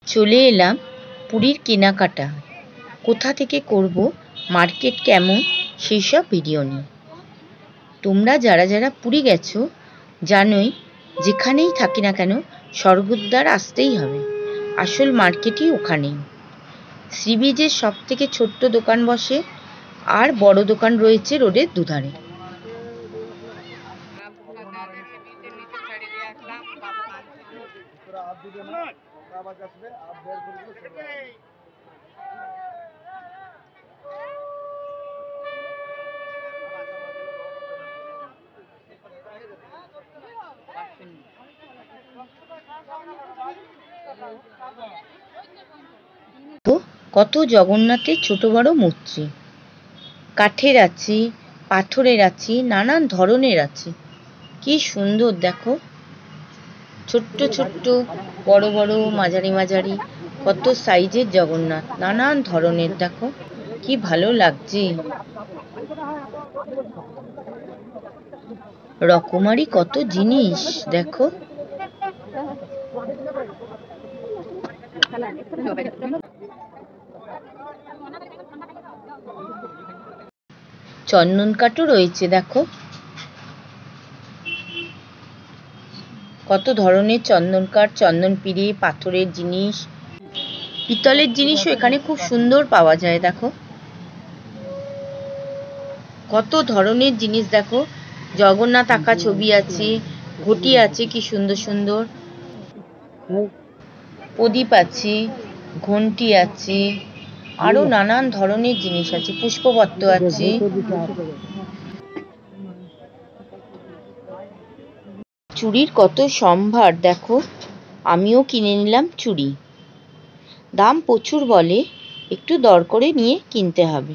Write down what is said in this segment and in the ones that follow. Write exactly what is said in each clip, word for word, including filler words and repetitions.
চলে এলাম পুরীর কেনাকাটা, কোথা থেকে করব, মার্কেট কেমন, সেই সব ভিডিও নিয়ে। তোমরা যারা যারা পুরী গেছো জানোই, যেখানেই থাকি না কেন স্বর্গদ্বার আসতেই হবে, আসল মার্কেটই ওখানেই। সি বিচের সব থেকে ছোট্ট দোকান বসে, আর বড় দোকান রয়েছে রোডের দুধারে। কত জগন্নাথের ছোট বড় মূর্তি, কাঠের আছে, পাথরের আছে, নানান ধরনের আছে। কি সুন্দর দেখো, ছোট্ট ছোট্ট, বড় বড়, মাঝারি মাঝারি, কত সাইজের জগন্নাথ, নানান ধরনের। দেখো কি ভালো লাগছে, রকমারি কত জিনিস দেখো। চন্দন কাঠও রয়েছে দেখো, কত ধরনের চন্দন কাঠ, চন্দন পিড়ে, পাথরের জিনিস, পিতলের জিনিসও এখানে খুব সুন্দর পাওয়া যায়। দেখো কত ধরনের জিনিস, দেখো জগন্নাথ আঁকা ছবি আছে, ঘটি আছে কি সুন্দর সুন্দর, প্রদীপ আছে, ঘন্টি আছে, আরো নানান ধরনের জিনিস আছে, পুষ্পপত্র আছে। চুড়ির কত সম্ভার দেখো, আমিও কিনে নিলাম চুড়ি। দাম প্রচুর বলে, একটু দর করে নিয়ে কিনতে হবে।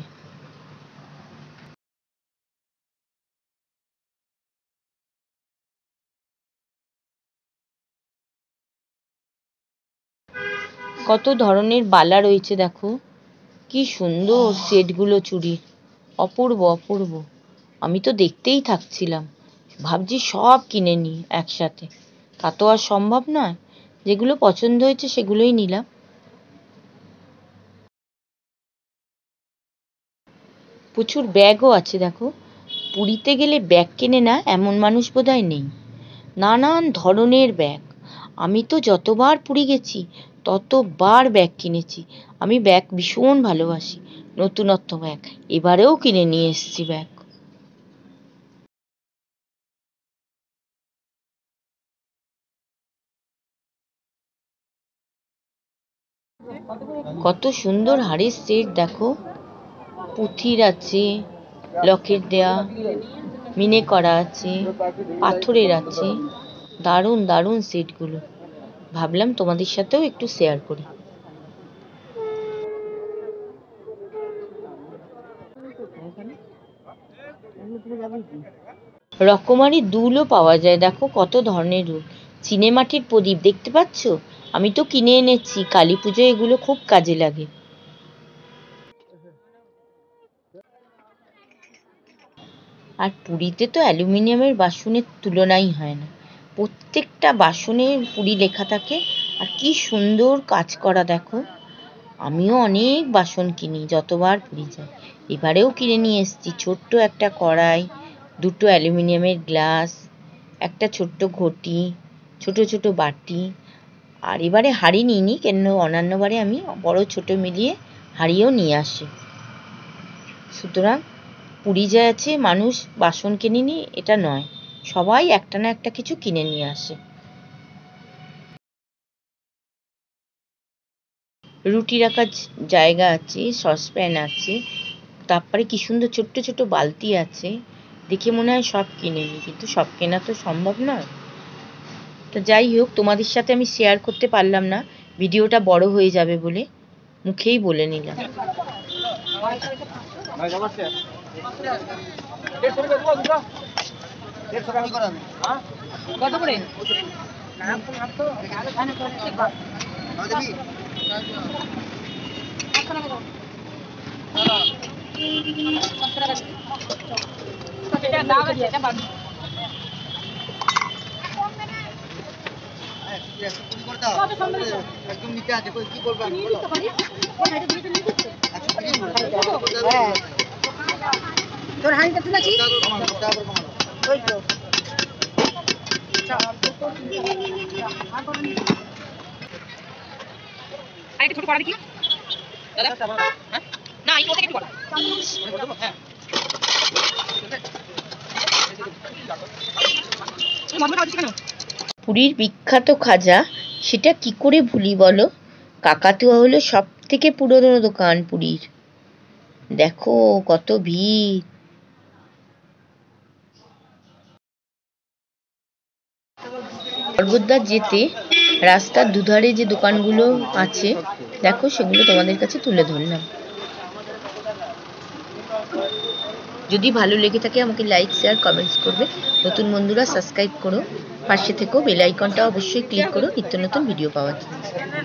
কত ধরনের বালা রয়েছে দেখো, কি সুন্দর সেটগুলো চুড়ির, অপূর্ব অপূর্ব। আমি তো দেখতেই থাকছিলাম, ভাবছি সব কিনে নিই একসাথে, তা তো আর সম্ভব নয়। যেগুলো পছন্দ হয়েছে সেগুলোই নিলাম। প্রচুর ব্যাগও আছে দেখো, পুরীতে গেলে ব্যাগ কেনে না এমন মানুষ বোধহয় নেই। নানান ধরনের ব্যাগ, আমি তো যতবার পুরী গেছি ততবার ব্যাগ কিনেছি। আমি ব্যাগ ভীষণ ভালোবাসি, নতুনত্ব ব্যাগ, এবারেও কিনে নিয়ে এসেছি ব্যাগ। কত সুন্দর হাড়ের সেট দেখো, পুঁথির আছে, লকেট দেয়া, মিনে করা আছে, পাথরের আছে, দারুণ দারুণ সেটগুলো। ভাবলাম তোমাদের সাথেও একটু শেয়ার করি। রকমারি দুলও পাওয়া যায় দেখো, কত ধরনের দুল, চিনেমাটির প্রদীপ দেখতে পাচ্ছ, আমি তো কিনে এনেছি, কালী পুজোয় এগুলো খুব কাজে লাগে। আর পুরীতে তো অ্যালুমিনিয়ামের বাসনের তুলনাই হয় না, প্রত্যেকটা বাসনে পুরী লেখা থাকে, আর কি সুন্দর কাজ করা দেখো। আমিও অনেক বাসন কিনি যতবার পুরী যাই, এবারেও কিনে নিয়ে এসেছি ছোট্ট একটা কড়াই, দুটো অ্যালুমিনিয়ামের গ্লাস, একটা ছোট্ট ঘটি, ছোট ছোট বাটি। আর এবারে হাঁড়ি নিইনি, কেন অন্যান্যবারে আমি বড় ছোট মিলিয়ে হাঁড়িও নিয়ে আসি। সুতরাং পুরী যায় আছে মানুষ বাসন কেনেনি এটা নয়, সবাই একটা না একটা কিছু কিনে নিয়ে আসে। রুটি রাখার জায়গা আছে, সসপ্যান আছে, তারপরে কি সুন্দর ছোট্ট ছোট বালতি আছে, দেখে মনে হয় সব কিনে নিই, কিন্তু সব কেনা তো সম্ভব নয়। তো যাই হোক, তোমাদের সাথে আমি শেয়ার করতে পারলাম না, ভিডিওটা বড় হয়ে যাবে বলে মুখেই বলে নিলাম। কত করে? একদম নিচে আছে কি করবো আমি তোর হাঁড়িটা তুলেছিস ওই তো আরেকটা ছোট কড়া কি দাদা হ্যাঁ না এই থেকে একটু কড়া হ্যাঁ পুরীর বিখ্যাত খাজা, সেটা কি করে ভুলি বলো? কাকাতুয়া হলো সব থেকে পুরনো দোকান পুরীর। দেখো কত ভিড়। পর্বতদ্বার যেতে রাস্তার দুধারে যে দোকানগুলো আছে দেখো, সেগুলো তোমাদের কাছে তুলে ধরলাম। যদি ভালো লেগে থাকে আমাকে লাইক শেয়ার কমেন্টস করবে। নতুন বন্ধুরা সাবস্ক্রাইব করো, পাশে থেকেও বেল আইকনটা অবশ্যই ক্লিক করো নিত্য নতুন ভিডিও পাওয়ার জন্য।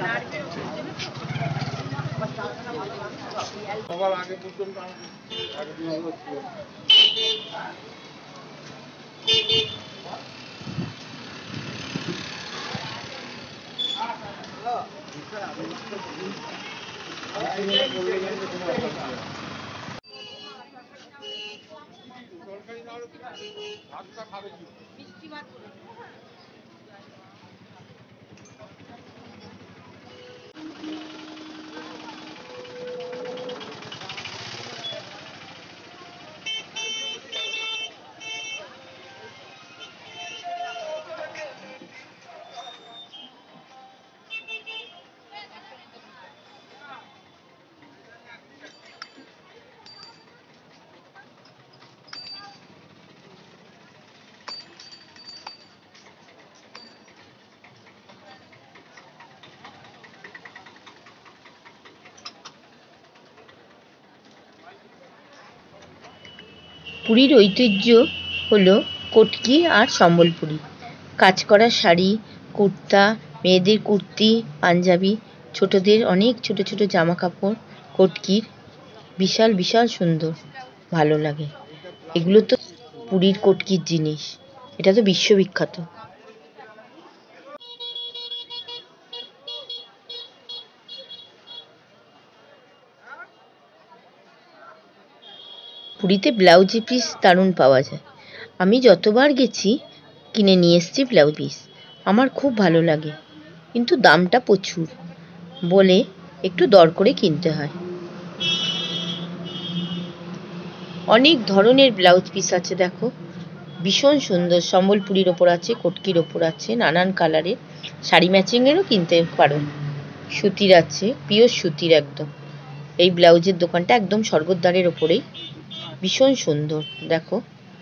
পুরীর ঐতিহ্য হলো কটকি আর সম্বলপুরি। কাজ করা শাড়ি, কুর্তা, মেয়েদের কুর্তি, পাঞ্জাবি, ছোটদের অনেক ছোট ছোট জামা কাপড় কটকির, বিশাল বিশাল সুন্দর, ভালো লাগে। এগুলো তো পুরীর কটকির জিনিস, এটা তো বিশ্ববিখ্যাত। পুরীতে ব্লাউজের পিস দারুণ পাওয়া যায়। আমি যতবার গেছি কিনে নিয়ে এসেছি ব্লাউজ পিস, আমার খুব ভালো লাগে, কিন্তু দামটা প্রচুর বলে একটু দর করে কিনতে হয়। অনেক ধরনের ব্লাউজ পিস আছে দেখো, ভীষণ সুন্দর। সম্বলপুরির ওপর আছে, কটকির ওপর আছে, নানান কালারের। শাড়ি ম্যাচিংয়েরও কিনতে পারো। সুতির আছে, পিওর সুতির একদম। এই ব্লাউজের দোকানটা একদম স্বর্গদ্বারের ওপরেই, ভীষণ সুন্দর দেখো।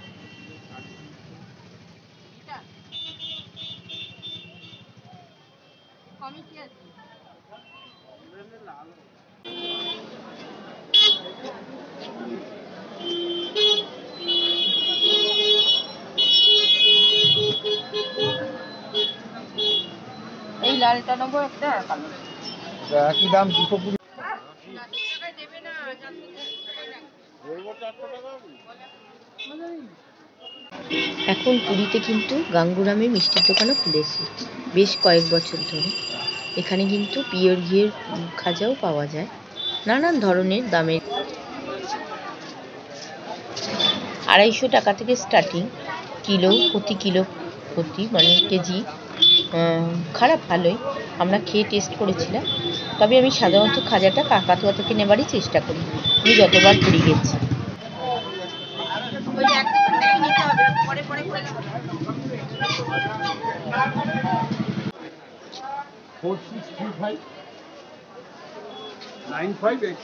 এই লালটা নেবো একটা, একই দাম দুশো কুড়ি। এখন পুরীতে কিন্তু গাঙ্গুরামের মিষ্টির দোকানও খুলেছে বেশ কয়েক বছর ধরে। এখানে কিন্তু পিওর ঘিয়ের খাজাও পাওয়া যায়, নানান ধরনের দামের। আড়াইশো টাকা থেকে স্টার্টিং, কিলো প্রতি কিলো প্রতি মানে কেজি। খারাপ ভালোই, আমরা খেয়ে টেস্ট করেছিলাম। তবে আমি সাধারণত খাজাটা কাকাতুয়া থেকে নেবারই চেষ্টা করি, আমি যতবার পুরী গেছি। four six three five nine five eight.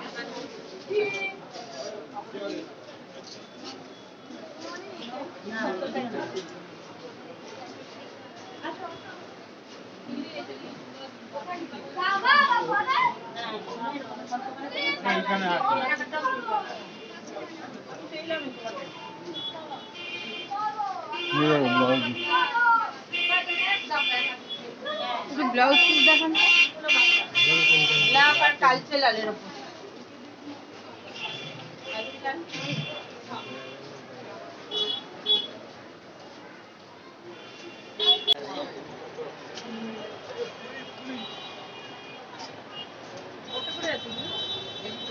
Blouse piece দেখান ব্ল্যাক আর কালচে লালের উপর।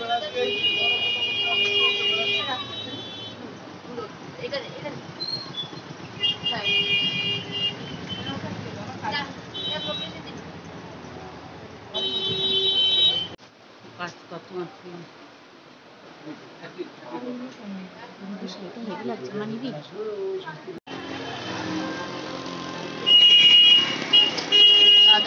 কাজ কত আছে হেভি লাগছে আমার নিবি দাদা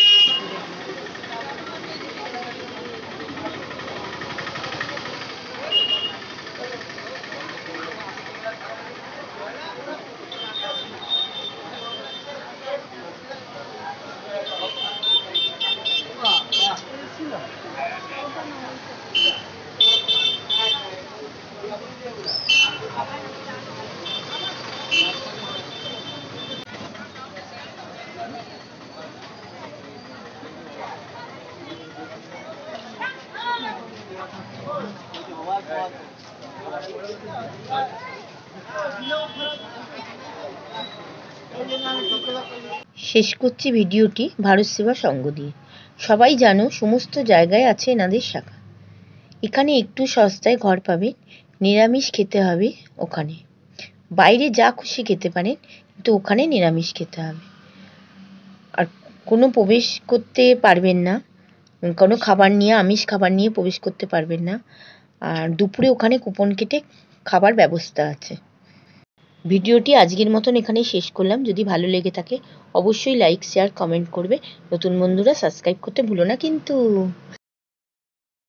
শেষ করছি ভিডিওটি ভারত সেবা সংঘ দিয়ে। সবাই জানো সমস্ত জায়গায় আছে এনাদের শাখা। এখানে একটু সস্তায় ঘর পাবেন, নিরামিষ খেতে হবে ওখানে। বাইরে যা খুশি খেতে পারেন, কিন্তু ওখানে নিরামিষ খেতে হবে। আর কোনো প্রবেশ করতে পারবেন না, কোনো খাবার নিয়ে আমিষ খাবার নিয়ে প্রবেশ করতে পারবেন না। আর দুপুরে ওখানে কুপন কেটে খাবার ব্যবস্থা আছে। ভিডিওটি আজকের মতন এখানেই শেষ করলাম। যদি ভালো লেগে থাকে অবশ্যই লাইক শেয়ার কমেন্ট করবে। নতুন বন্ধুরা সাবস্ক্রাইব করতে ভুলো না কিন্তু।